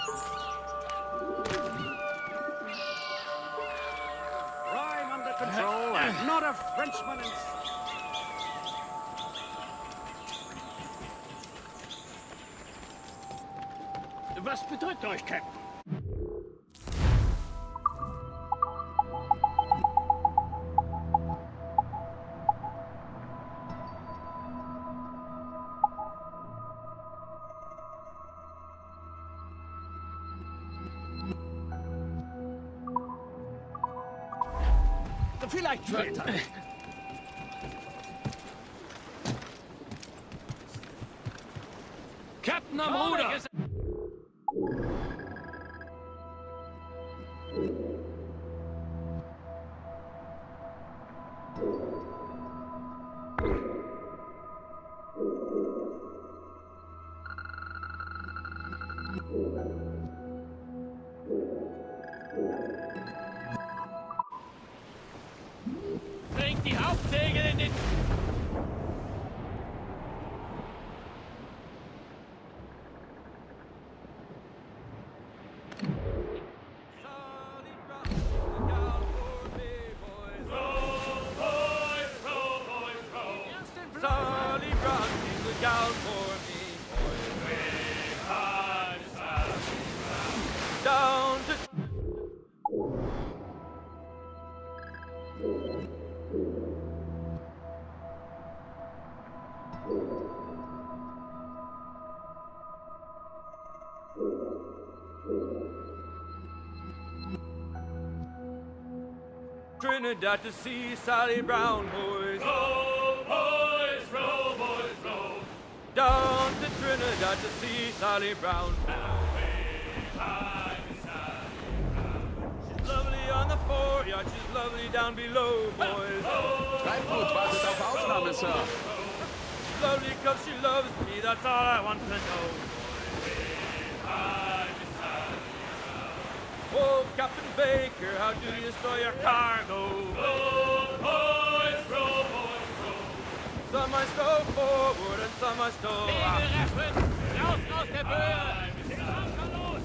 Crime under control and not a Frenchman in... Was bedrückt euch, Captain? Vielleicht später. Captain am Ruder! Bringt die Hauptsegel in den... Trinidad to sea, Sally Brown, boys. Row, boys, row, boys, row. Down to Trinidad to sea, Sally Brown. She's lovely on the foreyard, she's lovely down below, boys. Treibgut wartet auf Aufnahme, Sir. She's lovely cause she loves me, that's all I want to know. Oh, Captain Baker, how do you store your cargo? Row, boys, row, boys, row. Some I stow forward and some I stow aft. Segel reffen! Raus aus der Böe! Anker los!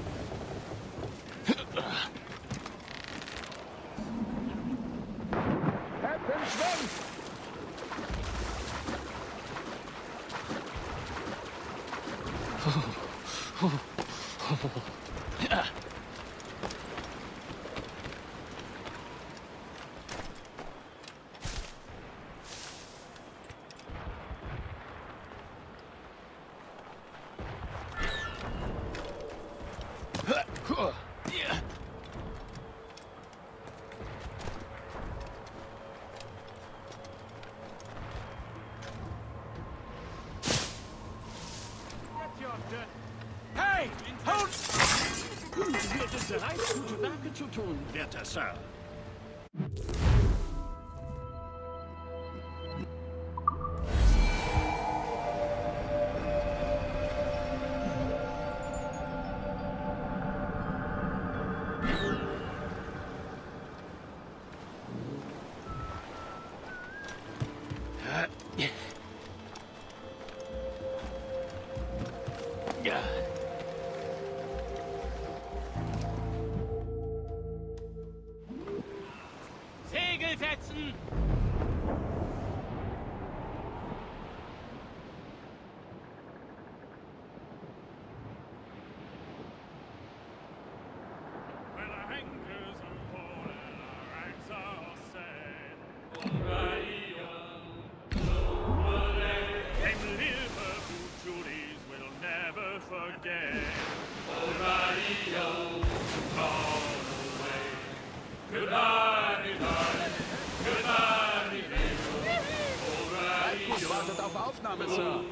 Captain, schwimmt! Hey! Hold! Wir sind bereit, gute Werke zu tun, werter Sir. Segel setzen! When our anchors are full and our ranks are set, them Liverpool Julies will never forget. Treibgut wartet auf Aufnahme, Sir.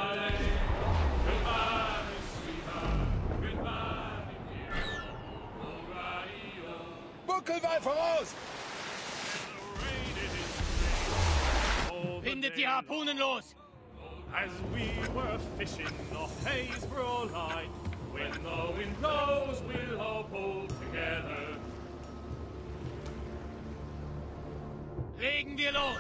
Buckelwall voraus! Bindet die Harpunen los! As we were fishing off Haysborough Line, when the wind blows, we'll all pull together. Legen wir los!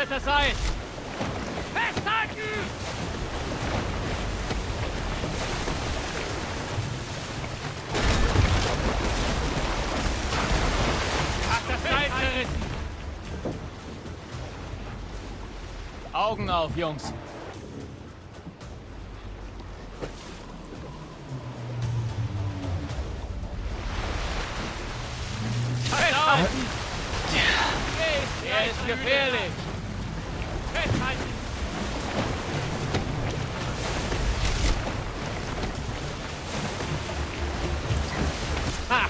Alter Seil! Festhalten! Ach, das Seil zerrissen! Augen auf, Jungs! Festhalten! Er ist gefährlich! Festhalten! Ha!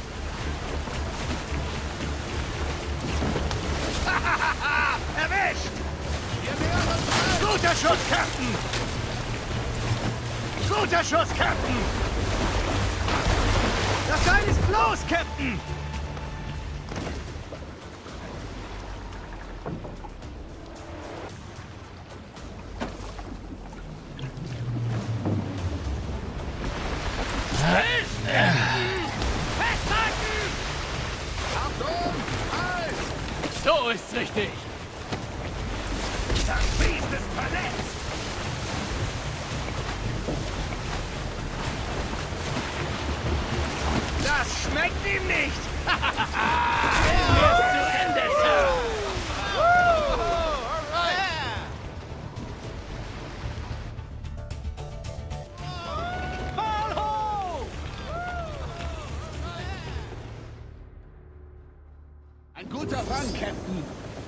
Erwischt! Guter Schuss, Captain! Guter Schuss, Captain! Das Seil ist los, Captain! Festhalten! Achtung! Halt! So ist's richtig! Das Biest ist verletzt! Das schmeckt ihm nicht! Er ist zu Ende, Sir! Ein guter Fang, Captain!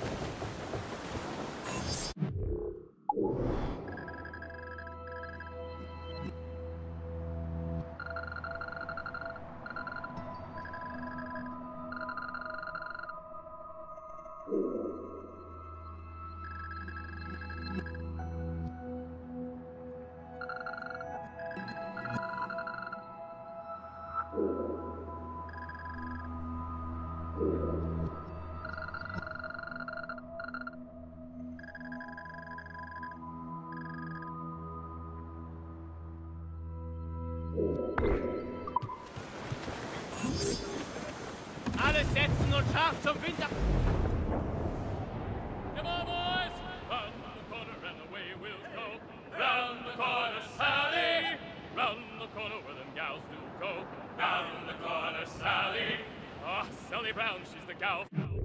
Alles setzen und scharf zum Winter... Come on, boys! Round the corner and away we'll go. Round the corner, Sally! Round the corner where them gals do go. Round the corner, Sally! Ah, Sally Brown, she's the gal.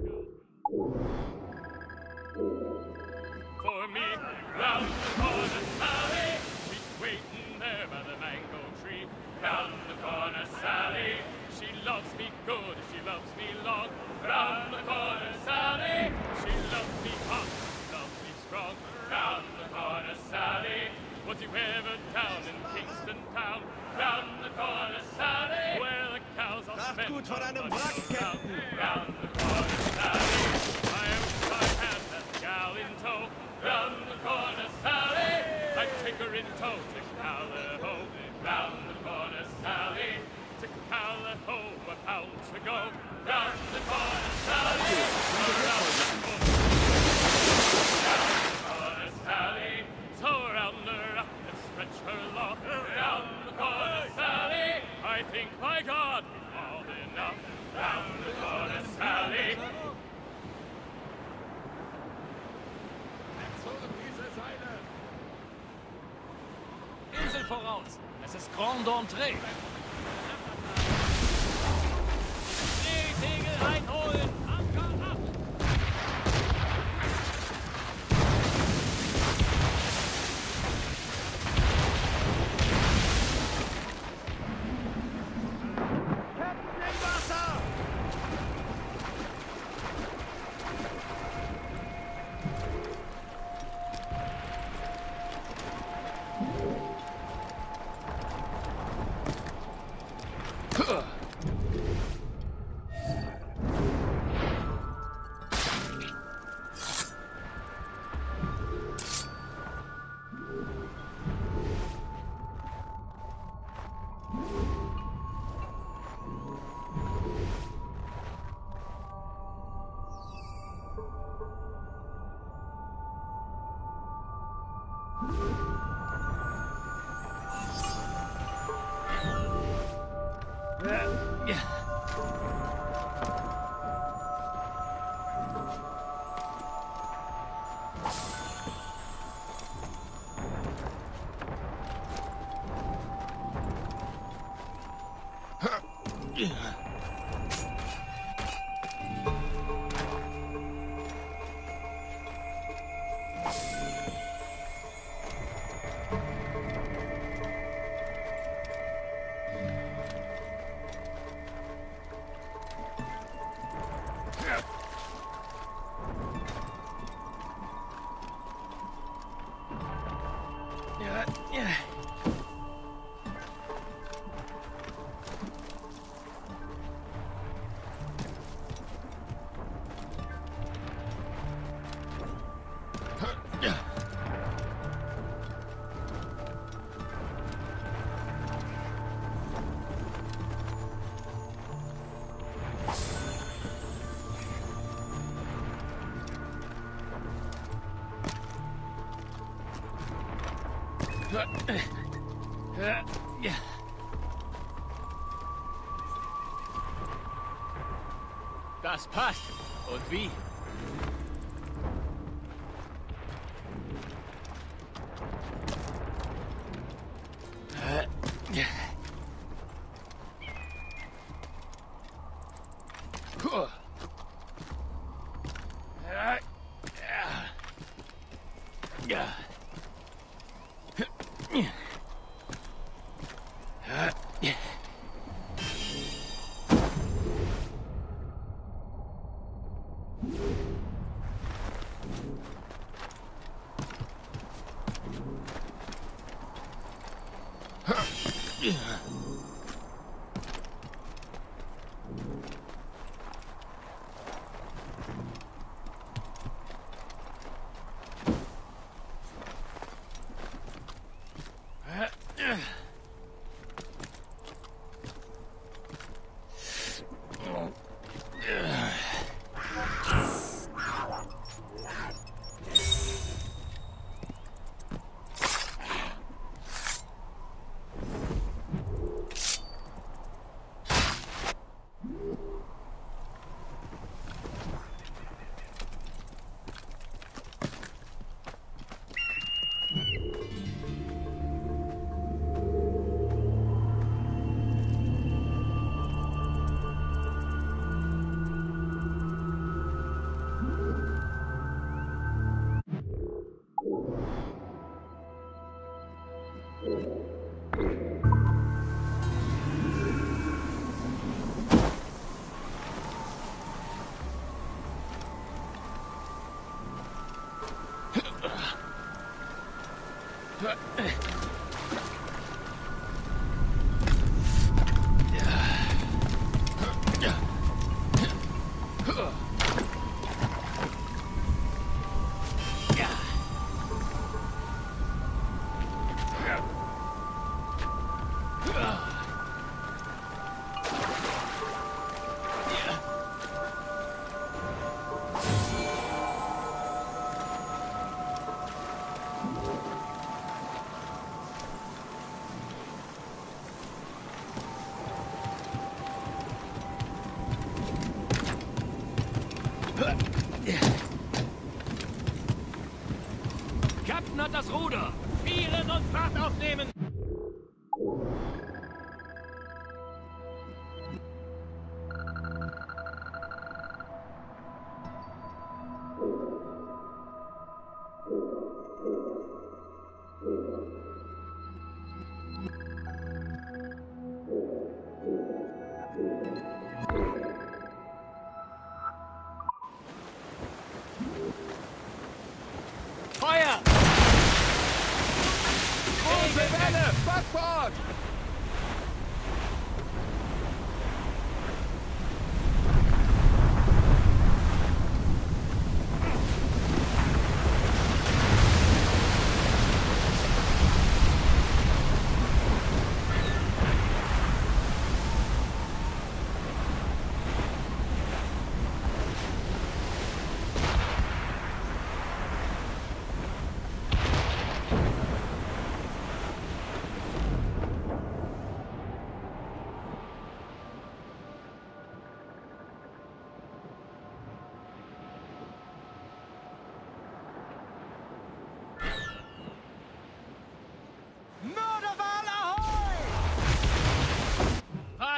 For me, round the corner, Sally! She's waiting there by the mango tree. Round the corner, Sally! She loves me good, she loves me long. Round the corner, Sally! She loves me hot, she loves me strong. Round the corner, Sally! Was you ever down in Kingston town? Round the corner, Sally! Where the cows are spent. gut von einem Wrack, Captain. Round the corner, Sally! I wish I had that gal in tow. Round the corner, Sally! I'd take her in tow to Callao. Round the corner, Sally! To Callao, a pound to go. Round the corner, Sally! Around the corner, Sally! So round her up and stretch her loft. Round the corner, Sally! I think, by God, we've all enough. Round the corner, Sally! Insel voraus! Es ist Grand Entrée! Seesegel einholen! Anker ab! Captain im Wasser! Das passt. Und wie? Captain hat das Ruder. Vieren und Fahrt aufnehmen. Feuer! Große Welle! Backbord!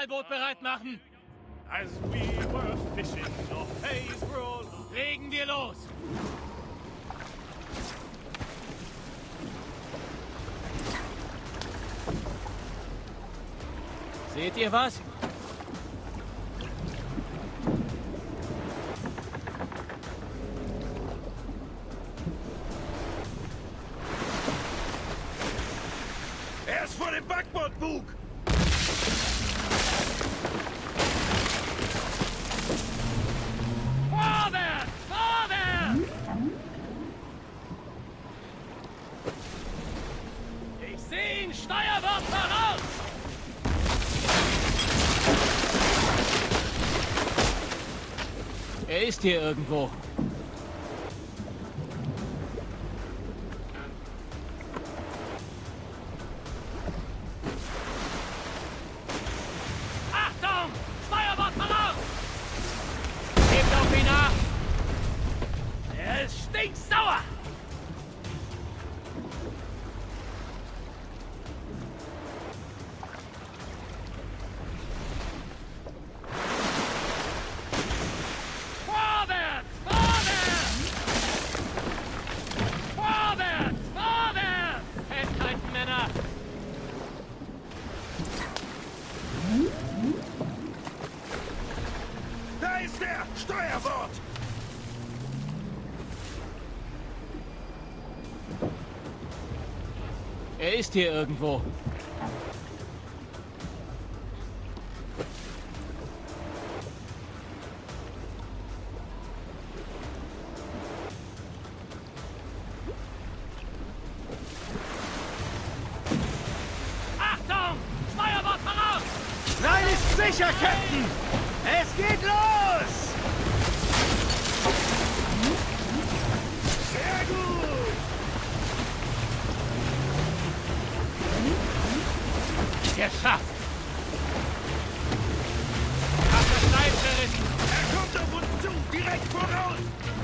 Seilboot bereit machen. As we were fishing, the haze rolled. Legen wir los. Seht ihr was? Er ist vor dem Backbordbug! Vorwärts! Vorwärts! Ich sehe ihn! Steuerbord voraus! Er ist hier irgendwo. Achtung! Steuerbord voraus! Hebt auf ihn ab! Er ist stinksauer! Vorwärts! Vorwärts! Vorwärts! Vorwärts! Festhalten, Männer! Da ist er! Steuerbord! Er ist hier irgendwo. Achtung! Steuerbord voraus! Nein, ist sicher, Captain! Es geht los! Sehr gut! Geschafft! Hab das Seil zerrissen! Er kommt auf uns zu! Direkt voraus!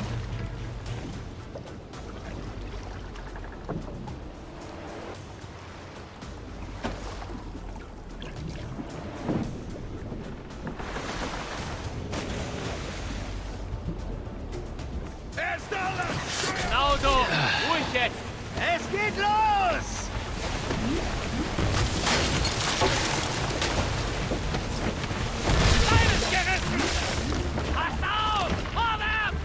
Er ist da lang! Genau so! Ruhig jetzt! Es geht los! Seil ist gerissen! Passt auf! Vorwärts!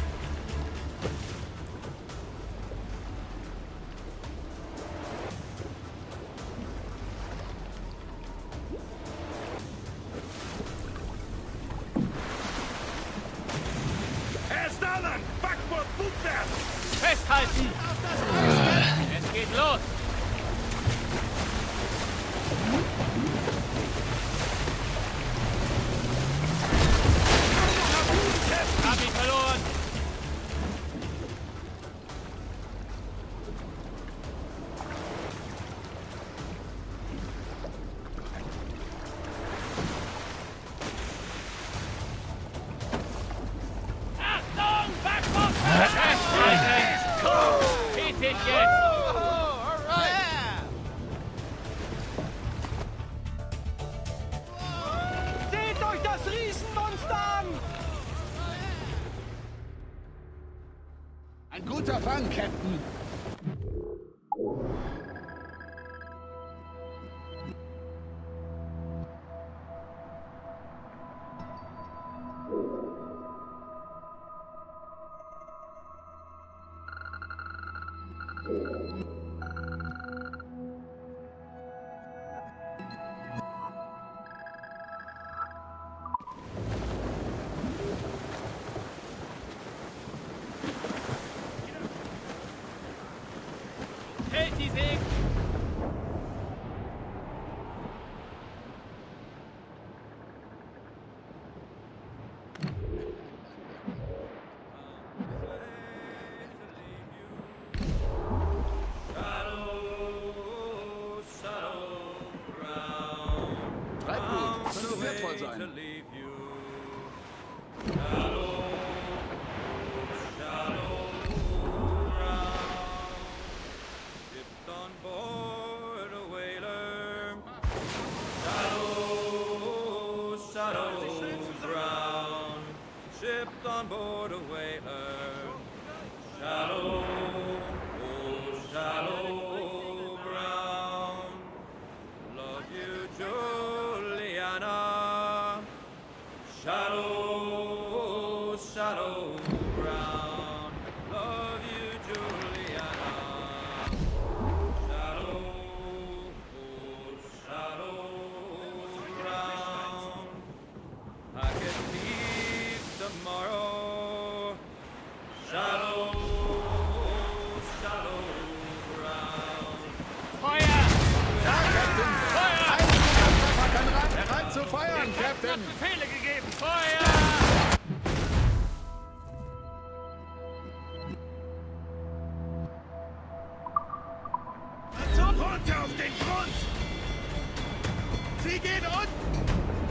Er ist da lang! Backbord bugwärts! Festhalten! Es geht los! Hab ihn verloren! Achtung! Backbord! Festhalten! Tätig jetzt! Seht euch das Riesenmonster an! Ein guter Fang, Captain! Hält die Segel! Treibgut, könnte wertvoll sein. On board a whaler. Shallow on board a whaler. Shallow, oh shallow ground. Love you, Juliana. Shallow, shallow ground. Love you, Juliana. Shallow, oh shallow ground. I can leave tomorrow. Shallow, shallow ground. Feuer! Ja, Captain! Feuer! Bereit zu feuern, Captain! Befehle gegeben! Feuer! So, runter auf den Grund! Sie geht unten!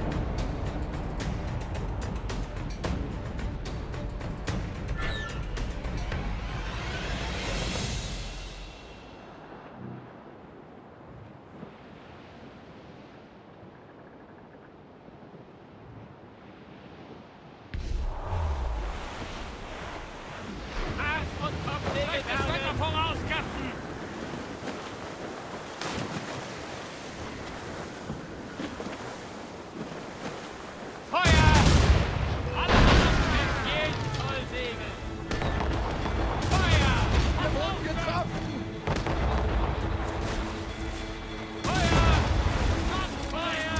Marsch und Kopflegel! Das Wetter voraus, Captain! Feuer! Alle Mannschaft jeden Zoll Segel! Feuer! Wir wurden getroffen! Feuer! Feuer!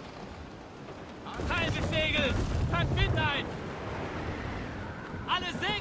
Halbe Segel! Packt Wind ein! Alle Segel!